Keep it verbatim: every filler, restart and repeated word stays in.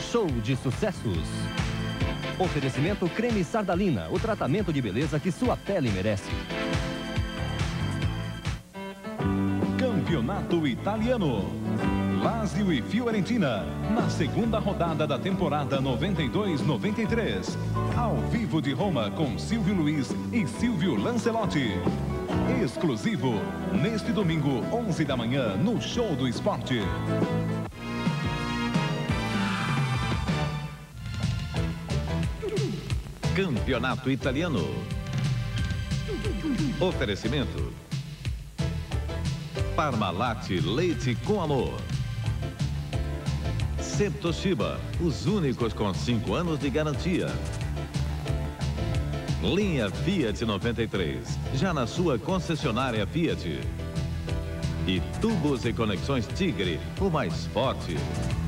show de sucessos. Oferecimento Creme Sardalina, o tratamento de beleza que sua pele merece. Campeonato Italiano. Lazio e Fiorentina, na segunda rodada da temporada noventa e dois noventa e três. Ao vivo de Roma com Silvio Luiz e Silvio Lancelotti. Exclusivo, neste domingo, onze da manhã, no Show do Esporte. Campeonato Italiano. Oferecimento Parmalat, leite com amor. Toshiba, os únicos com cinco anos de garantia. Linha Fiat noventa e três, já na sua concessionária Fiat. E Tubos e Conexões Tigre, o mais forte.